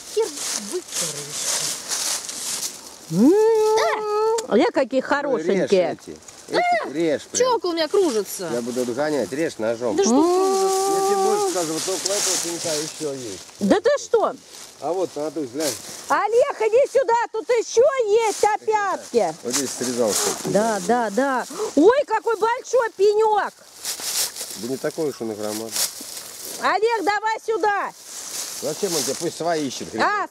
хер выкорыешь. Какие хорошенькие. Режь. Пчелка у меня кружится. Я буду догонять, режь ножом. Да что кружится? Я тебе больше скажу, вот около этого пенька еще есть. Да ты что? А вот, Надусь, глянь. Олег, иди сюда, тут еще есть опятки. Вот здесь срезал что-то. Да. Ой, какой большой пенек. Да не такой уж он и громадный. Олег, давай сюда. Зачем он тебе? Пусть свои ищет. А,